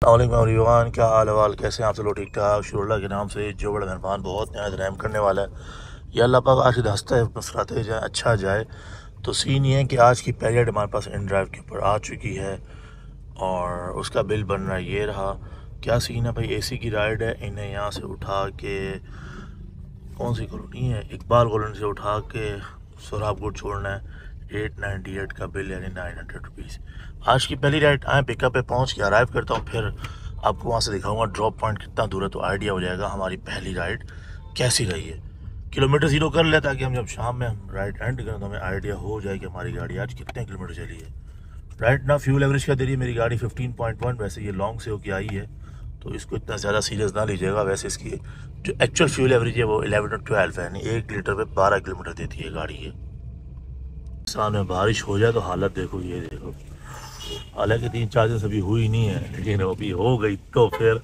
Everyone, क्या हाल वाल, कैसे हैं आप सब लोग? ठीक ठाक, शुरुल्लाह के नाम से जो बड़ा मेहरबान बहुत नहायत रहम करने वाला है। या अल्लाह पाक आज हंसता है मुस्कुराते जाए, अच्छा जाए। तो सीन ये है कि आज की पहली राइड हमारे पास इन ड्राइव के ऊपर आ चुकी है और उसका बिल बन रहा है। ये रहा क्या सीन है भाई। एसी की राइड है, इन्हें यहाँ से उठा के कौन सी कॉलोनी है, इकबाल कॉलोनी से उठा के सोहराबपुर छोड़ना है। 898 का बिल यानी 900 रुपीज़। आज की पहली राइड आए पिकअप पे पहुंच के अराइव करता हूं, फिर आपको वहां से दिखाऊंगा ड्रॉप पॉइंट कितना दूर है, तो आइडिया हो जाएगा हमारी पहली राइड कैसी रही है। किलोमीटर ज़ीरो कर ले ताकि हम जब शाम में हम राइड एंड करें तो हमें आइडिया हो जाए कि हमारी गाड़ी आज कितने किलोमीटर चली है। राइट ना फ्यूल एवरेज क्या दे रही है मेरी गाड़ी 15.1। वैसे ये लॉन्ग से होके आई है तो इसको इतना ज़्यादा सीरियस ना लीजिएगा। वैसे इसकी जो एक्चुअल फ्यूल एवरेज है वो 11 और 12 है, यानी 1 लीटर पे 12 किलोमीटर देती है गाड़ी ये। सामने बारिश हो जाए तो हालत देखो, ये देखो। हालांकि 3-4 दिन से अभी हुई नहीं है, लेकिन अभी हो गई तो फिर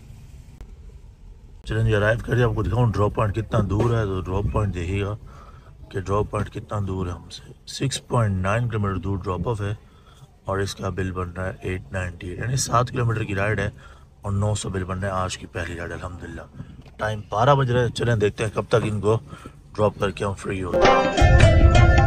चलें जी अराइव करिए। आपको दिखाऊँ ड्रॉप पॉइंट कितना दूर है, तो ड्रॉप पॉइंट देखिएगा कि ड्रॉप पॉइंट कितना दूर है हमसे। 6.9 किलोमीटर दूर ड्रॉप ऑफ है और इसका बिल बन रहा है 898, यानी 7 किलोमीटर की राइड है और 900 बिल बन रहा है आज की पहली राइड अल्हम्दुलिल्लाह। टाइम 12 बज रहा है, चलें देखते हैं कब तक इनको ड्रॉप करके हम फ्री होते हैं।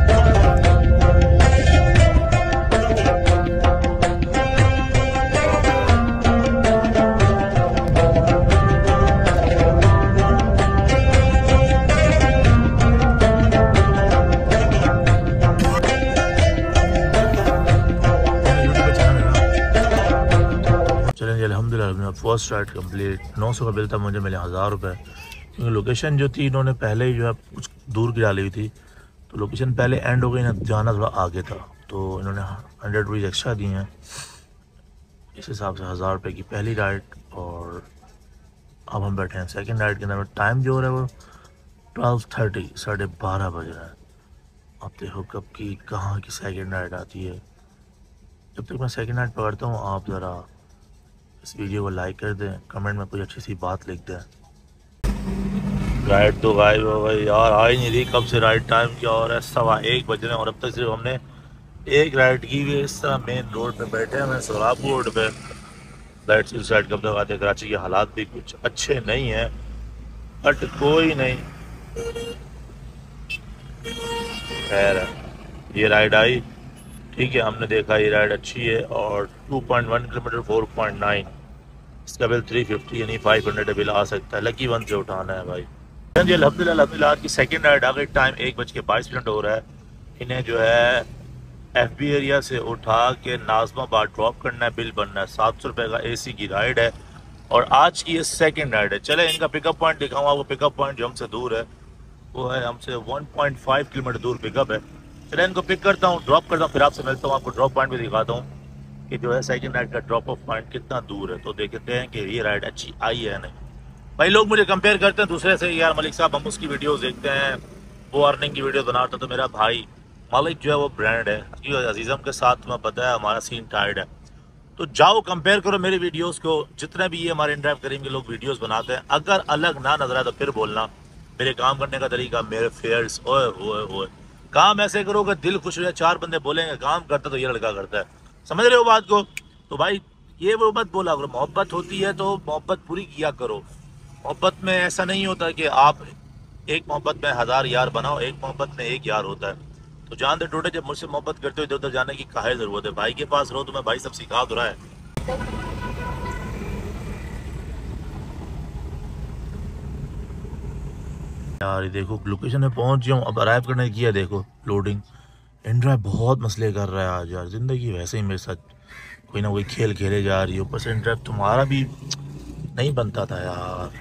अल्हम्दुलिल्लाह फर्स्ट राइड कंप्लीट। 900 का बिल था, मुझे मिले 1000 रुपये, क्योंकि लोकेशन जो थी इन्होंने पहले ही जो है कुछ दूर की डाली हुई थी, तो लोकेशन पहले एंड हो गई ना, जाना थोड़ा आगे था, तो इन्होंने 100 रुपीज़ एक्स्ट्रा दिए हैं। इस हिसाब से 1000 रुपये की पहली राइड। और अब हम बैठे हैं सेकंड राइड के अंदर। टाइम जो हो रहा है वो 12:30, 12:30 बज रहा है। अब देखो कब की कहाँ की सेकंड राइड आती है। जब तक मैं सेकंड राइड पकड़ता हूँ आप ज़रा इस वीडियो को लाइक कर दें, कमेंट में कोई अच्छी सी बात लिख दें। राइड तो गायब हो गई यार, आ ही नहीं रही कब से। राइड टाइम क्या हो रहा है, 1:15 बज रहे हैं और अब तक सिर्फ हमने एक राइड की हुई है। इस तरह मेन रोड पे बैठे हैं, मैं सोहराबपुर रोड पे। लाइट इस साइड कब तक आते हैं। कराची के हालात भी कुछ अच्छे नहीं हैं, बट कोई नहीं, खैर है। ये राइड आई, ठीक है, हमने देखा ये राइड अच्छी है। और 2.1 किलोमीटर 4.9, इसका बिल 350 यानी 500 बिल आ सकता है। लकी वन से उठाना है भाई। जी अल्हम्दुलिल्लाह की सेकंड राइड आ गई। टाइम 1:22 हो रहा है। इन्हें जो है FB एरिया से उठा के नाजमाबाद ड्रॉप करना है। बिल बनना है 700 रुपये का। AC की राइड है और आज की ये सेकंड राइड है। चले इनका पिकअप पॉइंट दिखाऊँ आपको। पिकअप पॉइंट जो हमसे दूर है वो है हमसे 1.5 किलोमीटर दूर पिकअप है। चले इनको पिक करता हूँ, ड्रॉप करता हूँ, फिर आपसे मिलता हूँ। आपको ड्रॉप पॉइंट भी दिखाता हूँ कि जो है सेकंड राइड का ड्रॉप ऑफ पॉइंट कितना दूर है, तो देखते हैं कि ये राइड अच्छी आई है नहीं। भाई लोग मुझे कंपेयर करते हैं दूसरे से, यार मलिक साहब हम उसकी वीडियोस देखते हैं, वो अर्निंग की वीडियो बनाता, तो मेरा भाई मलिक जो है वो ब्रांड है। अजीज़म के साथ तुम्हें पता है हमारा सीन टाइड है, तो जाओ कंपेयर करो मेरे वीडियोस को। जितने भी ये हमारे इंड्राइव करेंगे लोग वीडियोस बनाते हैं, अगर अलग ना नजर आए तो फिर बोलना। मेरे काम करने का तरीका, मेरे फेयर्स, ओए ओए ओए, काम ऐसे करोगे दिल खुश हो जाए, 4 बंदे बोलेंगे काम करता तो ये लड़का करता है। समझ रहे हो बात को? तो भाई ये वो मत बोला करो, मोहब्बत होती है तो मोहब्बत पूरी किया करो। मोहब्बत में ऐसा नहीं होता कि आप एक मोहब्बत में 1000 यार बनाओ, एक मोहब्बत में एक यार होता है। तो जान दे टूटे, जब मुझसे मोहब्बत करते हो इधर उधर जाने की काहे जरूरत है। भाई के पास रहो, तुम्हें भाई सब सिखा तो रहा है। यार ये देखो लोकेशन में पहुंच गया हूँ, अब अराइव करने की है। देखो लोडिंग। इंड्राइव बहुत मसले कर रहा है आज यार, जिंदगी वैसे ही मेरे साथ कोई ना कोई खेल खेले जा रही है। ऊपर से इंड्राइव तुम्हारा भी नहीं बनता था यार।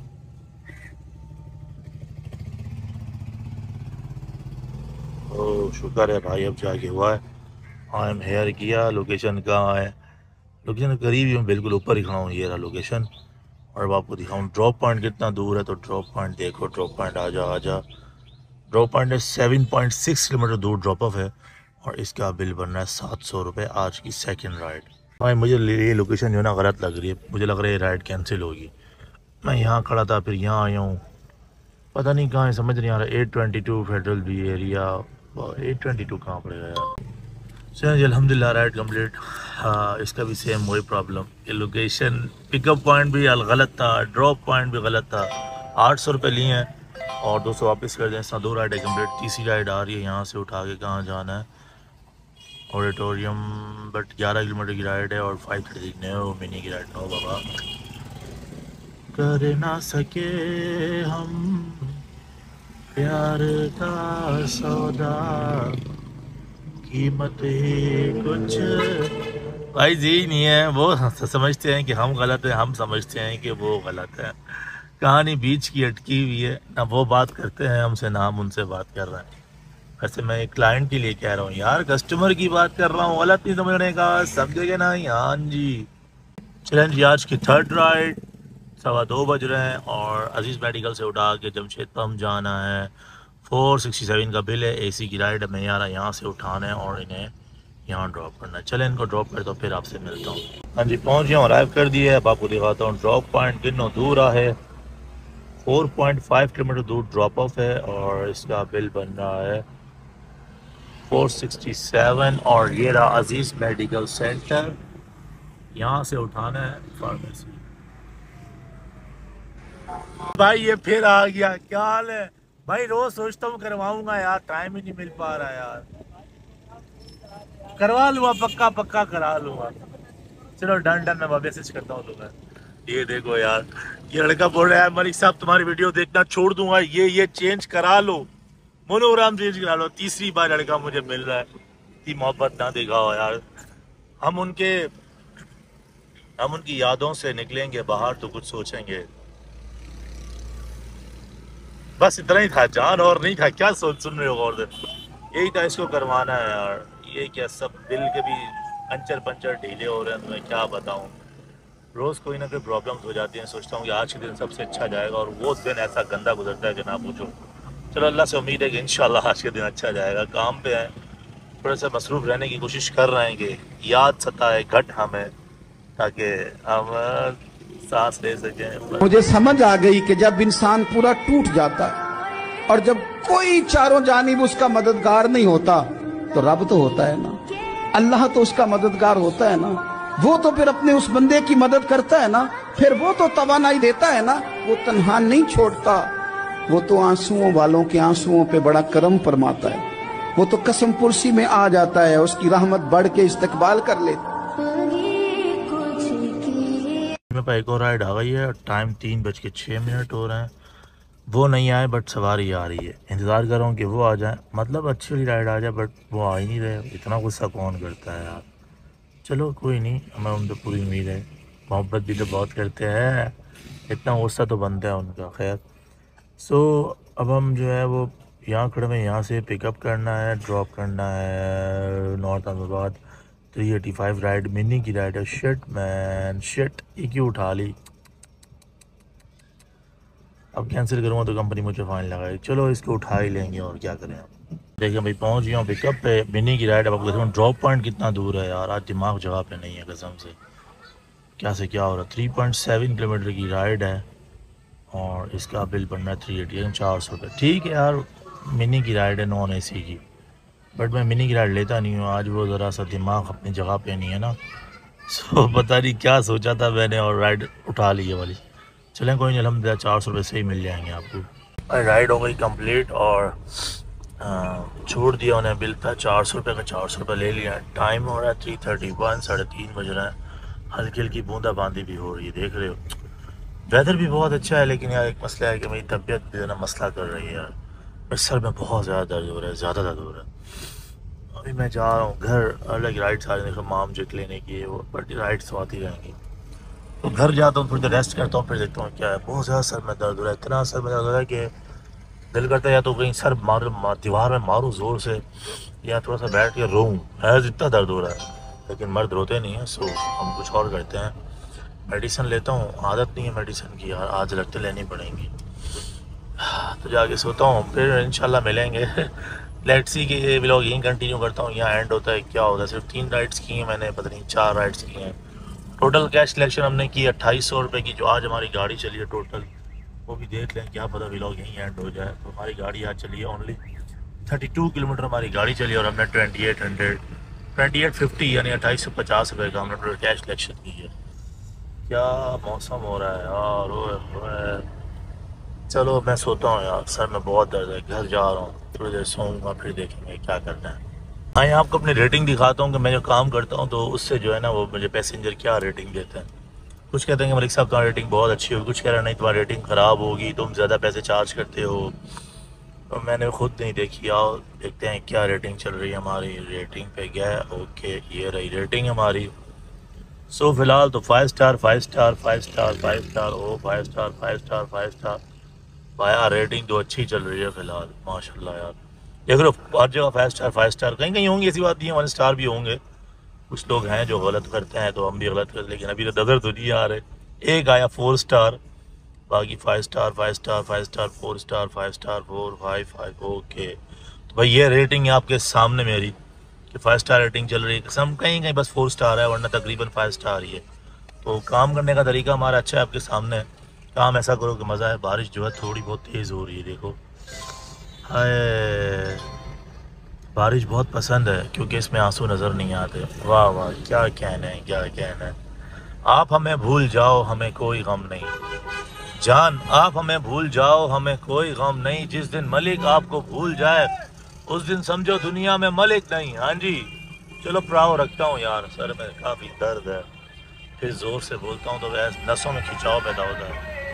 ओ शुक्र है भाई अब जाके हुआ है। आई एम हेयर किया। लोकेशन कहाँ है? लोकेशन करीब ही हूँ, बिल्कुल ऊपर ही खड़ा हूँ। ये रहा लोकेशन। और अब आपको दिखाऊँ ड्रॉप पॉइंट कितना दूर है, तो ड्रॉप पॉइंट देखो। ड्रॉप पॉइंट आ जा। ड्रॉप पॉइंट है 7.6 किलोमीटर दूर ड्रॉप ऑफ है और इसका बिल बन रहा है 700 रुपये आज की सेकंड राइड। भाई मुझे ये लोकेशन जो है ना गलत लग रही है, मुझे लग रहा है ये राइड कैंसिल होगी। मैं यहाँ खड़ा था, फिर यहाँ आया हूँ, पता नहीं कहाँ है, समझ नहीं आ रहा। 822 फेडरल बी एरिया, 822 कहाँ पड़ेगा यार? चलिए अल्हम्दुलिल्लाह राइड कंप्लीट। हाँ, इसका भी सेम वही प्रॉब्लम, ये लोकेशन पिकअप पॉइंट भी गलत था, ड्रॉप पॉइंट भी गलत था। 800 रुपये लिए हैं और 200 वापस कर दें। इस तरह 2 राइडें कंप्लीट। तीसरी राइड आ रही है, यहाँ से उठा के कहाँ जाना है, ऑडिटोरियम, बट 11 किलोमीटर की राइड है और 5:30 नो मिनी की राइड। नो बाबा, कर ना सके हम प्यार का सौदा, कीमत ही कुछ भाई जी नहीं है। वो समझते हैं कि हम गलत हैं, हम समझते हैं कि वो गलत है। कहानी बीच की अटकी हुई है, ना वो बात करते हैं हमसे, ना हम उनसे बात कर रहे हैं। वैसे मैं एक क्लाइंट के लिए कह रहा हूँ यार, कस्टमर की बात कर रहा हूँ, गलत नहीं समझने का, समझेगा ना? हाँ जी। चलें जी, आज की थर्ड राइड, 2:15 बज रहे हैं और अजीज़ मेडिकल से उठा के जमशेद पम्प जाना है। 467 का बिल है, एसी की राइड है। मैं यार यहाँ से उठाना है और इन्हें यहाँ ड्रॉप करना है। चलें इनको ड्रॉप करता हूँ, फिर आपसे मिलता हूँ। हाँ जी, पहुँच गया हूँ, अराइव कर दिया है। अब आपको दिखाता हूँ ड्रॉप पॉइंट कितना दूर है। 4.5 किलोमीटर दूर ड्रॉप ऑफ है और इसका बिल बन रहा है 467। और ये रहा अजीज़ मेडिकल सेंटर, यहाँ से उठाना है फार्मेसी। भाई ये फिर आ गया, क्या हाल है भाई? रोज सोचता हूँ करवाऊंगा यार, टाइम ही नहीं मिल पा रहा यार। करवा लूंगा, पक्का पक्का करा लूंगा। चलो डन डन, मैं मैसेज करता हूँ तुम्हें। ये देखो यार, ये लड़का बोल रहा है मलिक साहब तुम्हारी वीडियो देखना छोड़ दूंगा, ये चेंज करा लो, मोनोग्राम चेंज करा लो। तीसरी बार लड़का मुझे मिल रहा है, इतनी मोहब्बत ना दिखाओ यार। हम उनकी यादों से निकलेंगे बाहर तो कुछ सोचेंगे। बस इतना ही था जान, और नहीं था। क्या सुन रहे हो गौर से? यही था, इसको करवाना है यार। ये क्या सब दिल के भी पंचर पंचर ढीले हो रहे हैं, तुम्हें क्या बताऊं। रोज़ कोई ना कोई प्रॉब्लम्स हो जाती हैं। सोचता हूँ कि आज के दिन सबसे अच्छा जाएगा और वो दिन ऐसा गंदा गुजरता है कि ना पूछो। चलो अल्लाह से उम्मीद है कि इंशाल्लाह आज के दिन अच्छा जाएगा। काम पे हैं, थोड़ा सा मसरूफ़ रहने की कोशिश कर रहे हैं कि याद सताए घट हमें, ताकि हम सांस ले सकें। मुझे समझ आ गई कि जब इंसान पूरा टूट जाता है और जब कोई चारों जानिब उसका मददगार नहीं होता, तो रब तो होता है ना, अल्लाह तो उसका मददगार होता है ना। वो तो फिर अपने उस बंदे की मदद करता है ना, फिर वो तो तवानाई देता है ना, वो तन्हा नहीं छोड़ता। वो तो आंसुओं वालों के आंसुओं पे बड़ा करम फरमाता है। वो तो कसम पुरसी में आ जाता है, उसकी रहमत बढ़ के इस्तकबाल कर लेता। मेरे पास एक और राइड आ गई है, टाइम 3:06 हो रहे हैं। वो नहीं आए बट सवारी आ रही है। इंतज़ार कर रहा हूँ कि वो आ जाए, मतलब अच्छी वाली राइड आ जाए, बट वो आ ही नहीं रहे। इतना गुस्सा कौन करता है यार। चलो कोई नहीं, हमें उन पर पूरी उम्मीद है, मोहब्बत भी तो बहुत करते हैं, इतना गुस्सा तो बनता है उनका। खैर सो अब हम जो है वो यहाँ खड़े में, यहाँ से पिकअप करना है, ड्रॉप करना है नॉर्थ अहमदाबाद। 385 राइड, मिनी की राइड है। शिट मैन शिट, ये क्यों उठा ली? अब कैंसिल करूँगा तो कंपनी मुझे फाइन लगाएगी। चलो इसको उठा ही लेंगे, और क्या करें। अब देखिए भाई, पहुँच गया हूँ पिकअप पे, मिनी की राइड। अब आपको देखो ड्रॉप पॉइंट कितना दूर है यार, आज दिमाग जगह पे नहीं है कसम से। क्या से क्या हो रहा है। 3.7 किलोमीटर की राइड है और इसका बिल बनना है 380, 400 रुपये। ठीक है यार, मिनी की राइड है, नॉन AC की, बट मैं मिनी की राइड लेता नहीं हूँ। आज वो ज़रा सा दिमाग अपनी जगह पे नहीं है ना, सो पता नहीं क्या सोचा था मैंने और राइड उठा ली है वाली। चलें कोई नहीं, अलहमदिल्ला 400 रुपये से ही मिल जाएंगे आपको। राइड हो गई कंप्लीट और छोड़ दिया उन्हें। बिल था 400 रुपये का, 400 रुपये ले लिया। टाइम हो रहा है 3:31, 3:30 बज रहा है। हल्की हल्की बूंदाबांदी भी हो रही है, देख रहे हो। वेदर भी बहुत अच्छा है, लेकिन यार एक मसला है कि मेरी तबीयत भी ना मसला कर रही है यार। मेरे सर में बहुत ज़्यादा दर्द हो रहा है, ज़्यादा दर्द हो रहा है। अभी मैं जा रहा हूँ घर, अलग राइड्स आ रही हैं माम जेट लेने की, वो बट राइड्स तो आती रहेंगी। तो घर जाता हूँ, थोड़ी देर रेस्ट करता हूँ, फिर देखता हूँ क्या है। बहुत ज़्यादा सर में दर्द हो रहा है, इतना सर में दर्द हो रहा है कि दिल करता है या तो कहीं सर दीवार में मारूँ ज़ोर से, या थोड़ा सा बैठ के रोऊँ। है इतना दर्द हो रहा है, लेकिन मर्द रोते नहीं हैं। सो हम कुछ और करते हैं, मेडिसिन लेता हूँ। आदत नहीं है मेडिसिन की यार, आज लगते लेनी पड़ेंगी। तो जाके सोता हूँ, फिर इंशाल्लाह मिलेंगे। लेट्स सी कि ये व्लॉग यहीं कंटिन्यू करता हूँ, यहाँ एंड होता है क्या होता है। सिर्फ 3 राइड्स की हैं मैंने, पता नहीं 4 राइड्स की हैं। टोटल कैश कलेक्शन हमने की 2800 रुपये की, जो आज हमारी गाड़ी चली है टोटल। वो भी देख लें, क्या पता व्लॉग यहीं एंड हो जाए। तो हमारी गाड़ी आज चली है ओनली 32 किलोमीटर हमारी गाड़ी चली, और हमने 2800 2850 यानी 2850 रुपये का हमने टोटल कैश कलेक्शन की है। क्या मौसम हो रहा है यार, ओए। चलो मैं सोता हूँ यार, सर में बहुत दर्द है, घर जा रहा हूँ, थोड़ी देर सोऊंगा, फिर देखेंगे क्या करना है। हाँ, आपको अपनी रेटिंग दिखाता हूँ कि मैं जो काम करता हूँ तो उससे जो है ना वो मुझे पैसेंजर क्या रेटिंग देते हैं। कुछ कहते हैं कि मलिक साहब तुम्हारी रेटिंग बहुत अच्छी होगी, कुछ कह रहे हैं नहीं तुम्हारी रेटिंग ख़राब होगी, तुम ज़्यादा पैसे चार्ज करते हो। तो मैंने खुद नहीं देखी, आओ देखते हैं क्या रेटिंग चल रही है हमारी। रेटिंग पे गया, ओके ये रही रेटिंग हमारी। सो फिलहाल तो 5 स्टार 5 स्टार 5 स्टार 5 स्टार, ओ 5 स्टार 5 स्टार 5 स्टार। भाया रेटिंग तो अच्छी चल रही है फिलहाल, माशाल्लाह यार। देख लो हर जगह 5 स्टार, कहीं कहीं होंगी ऐसी बात नहीं है, 1 स्टार भी होंगे। कुछ लोग हैं जो गलत करते हैं, तो हम भी गलत करते, लेकिन अभी तो नज़र तो नहीं आ रहे। एक आया 4 स्टार, बाकी 5 star 5 star 5 star 4 star 5 star 4 5 5। Okay, तो भाई ये रेटिंग है आपके सामने मेरी कि 5 स्टार रेटिंग चल रही है। सब कहीं कहीं बस 4 स्टार है, वरना तकरीबन 5 स्टार ही है। तो काम करने का तरीका हमारा अच्छा है, आपके सामने है। काम ऐसा करो कि मज़ा है। बारिश जो है थोड़ी बहुत तेज़ हो रही है, देखो। हाय, बारिश बहुत पसंद है क्योंकि इसमें आंसू नज़र नहीं आते। वाह वाह, क्या कहना है, क्या कहना है। आप हमें भूल जाओ, हमें कोई गम नहीं जान, आप हमें भूल जाओ, हमें कोई गम नहीं। जिस दिन मलिक आपको भूल जाए उस दिन समझो दुनिया में मलिक नहीं। हाँ जी, चलो प्राव रखता हूँ यार, सर में काफ़ी दर्द है, फिर ज़ोर से बोलता हूँ तो वैसे नसों में खिंचाव पैदा होता है।